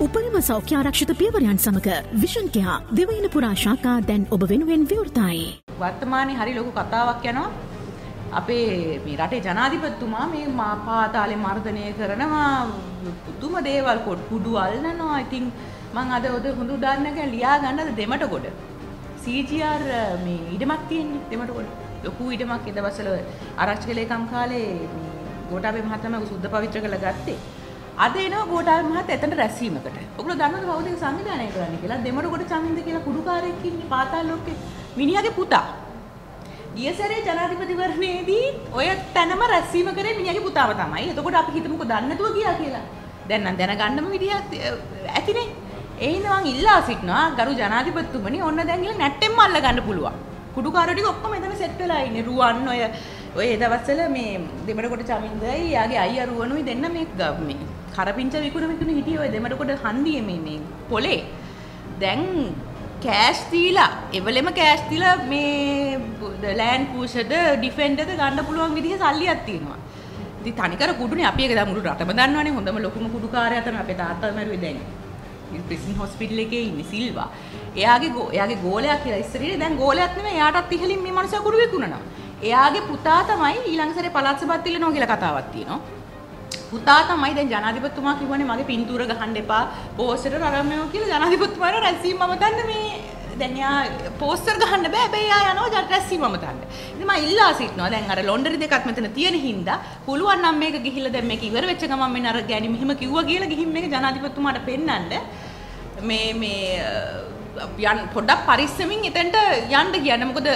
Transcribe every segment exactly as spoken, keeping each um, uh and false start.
උපරිම සෞඛ්‍ය ආරක්ෂිත පියවරයන් සමග විෂන් කෙයා දෙවයින පුරා ශාඛා දැන් ඔබ වෙනුවෙන් විවෘතයි. වර්තමානයේ හරි ලොකු කතාවක් යනවා. අපේ මේ රටේ ජනාධිපතිතුමා මේ පාතාලේ මර්ධනය කරනවා පුදුම දේවල් කුඩු අල්ලනවා. ඉතින් මම අද ඔද හොඳ උදාහරණයක් ලියා ගන්නද දෙමටගොඩ සී ජී ආර් මේ ඉඩමක් තියෙන්නේ දෙමටගොඩ. ලොකු ඉඩමක් ඒ දවස්වල ආරක්ෂක ලේකම් කාලේ ගෝඨාභය මහත්මයා සුද්ධ පවිත්‍ර කරලා ගත්තේ. අද එනවා ගෝඨාභය මහත් එතන රැස්වීමකට. ඔයගොල්ලෝ දන්නවද කවුද ඒක සංවිධානය කරන්නේ කියලා? දෙමටගොඩ චමින්ද කියලා කුඩුකාරයෙක් ඉන්නේ පාතාල ලෝකේ. මිනිහාගේ පුතා. ගියසරේ ජනාධිපතිවරණයේදී ඔය තැනම රැස්වීම කරේ මිනිහාගේ පුතාව තමයි. එතකොට අපි හිතමුකෝ දන්නේ නැතුව ගියා කියලා. දැන් නම් දැනගන්නම විදියක් ඇතිනේ. ඒ හින්දා මං ඉල්ලා සිටිනවා ගරු ජනාධිපතිතුමනි ඔන්න දැන් ගිහලා නැට්ටෙන්ම අල්ල ගන්න පුළුවන්. කුඩුකාරයෝ ටික ඔක්කොම එතන සෙට් වෙලා ඉන්නේ. රුවන් ඔය ඔය ඒ දවස්වල මේ දෙමඩකොඩ චමින්දයි යාගේ අයියා රුවනුයි දෙන්න මේ මේ කරපිංච විකුණ විකුණ හිටියේ ඔය දෙමඩකොඩ හන්දියේ මේ මේ පොලේ. දැන් කෑෂ් දීලා එවලෙම කෑෂ් දීලා මේ ලෑන්ඩ් පූෂර්ද ඩිෆෙන්ඩර්ද ගන්න පුළුවන් විදිහේ සල්ලියක් තියෙනවා. ඉතින් තනිකර කුඩුනේ අපි ඒක දැන් මුළු රටම දන්නවනේ හොඳම ලොකුම කුඩුකාරයා තමයි අපේ තාත්තා මරුවේ දැන්. ප්‍රිසන් හොස්පිටල් එකේ ඉන්නේ සිල්වා. එයාගේ එයාගේ ගෝලයා කියලා ඉස්සරහේ දැන් ගෝලයක් නෙමෙයි එයාටත් ඉහළින් මේ මනුස්සයා කුඩු විකුණනවා. එයාගේ පුතා තමයි ඊළඟ සැරේ පළාත් සභාවට ඉල්ලනවා කියලා කතාවක් තියෙනවා. පුතා තමයි දැන් ජනාධිපතිතුමා කිව්වනේ මගේ පින්තූර ගහන්න එපා පෝස්ටර් අරමෙව කියලා ජනාධිපතිතුමාට රැස්වීම මතන්න මේ දැන් යා පෝස්ටර් ගහන්න බෑ හැබැයි යා යනවා රැස්වීම මතන්න. ඉතින් මම ඉල්ලා සිටිනවා දැන් අර ලොන්ඩරි දෙකක් මෙතන තියෙන හින්දා පුළුවන් නම් මේක ගිහිල්ලා දැන් මේක ඉවර වෙච්ච ගමන් මෙන්න අර ගෑණි මෙහෙම කිව්වා කියලා ගිහින් මේක ජනාධිපතිතුමාට පෙන්නන්න මේ මේ යන් පොඩ්ඩක් පරිස්සමින් එතනට යන්න කියන්නේ මොකද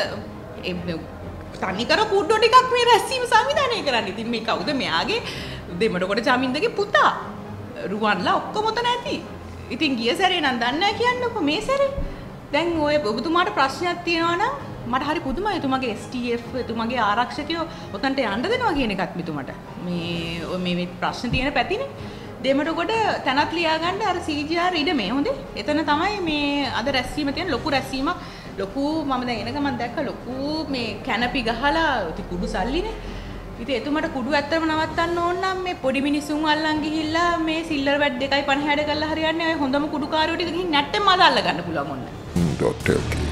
තනිකර කුඩෝ ටිකක් මේ රැස්වීම සංවිධානය කරන්න. ඉතින් මේ කවුද මෙයාගේ දෙමඩකොඩ චමින්දගේ පුතා රුවන්ලා ඔක්කොම උතන ඇති. ඉතින් ගිය සැරේ නම් දන්නේ නැහැ කියන්නකො මේ සැරේ. දැන් ඔය ඔබතුමාට ප්‍රශ්නයක් තියෙනවා නම් මට හරි පුදුමයි එතුමාගේ එස් ටී එෆ් එතුමාගේ ආරක්ෂකයෝ ඔතනට යන්න දෙනවා කියන එකත් මෙතුමට. මේ මේ මේ ප්‍රශ්න තියෙන පැතිනේ. දෙමඩකොඩ තැනත් ලියා ගන්න අර සී ජී ආර් ඉඩමේ හොඳේ. එතන තමයි මේ අද රැස්වීම තියෙන ලොකු රැස්වීමක්. ලොකු මම දැන් එන ගමන් දැක්ක ලොකු මේ කැනපි ගහලා ඉතින් කුඩු සල්ලිනේ. ඉතින් එතුමාට කුඩු ඇත්තටම නවත්තන්න ඕන නම් මේ පොඩි මිනිස්සුන් අල්ලන් ගිහිල්ලා මේ සිල්වර් වැට් දෙකයි පනහ හැඩ කරලා හරියන්නේ ඔය හොඳම කුඩුකාරයෝ ටික ගිහින් නැට්ටෙම අල්ල ගන්න පුළුවන් ඔන්න. ඩොක්ටර්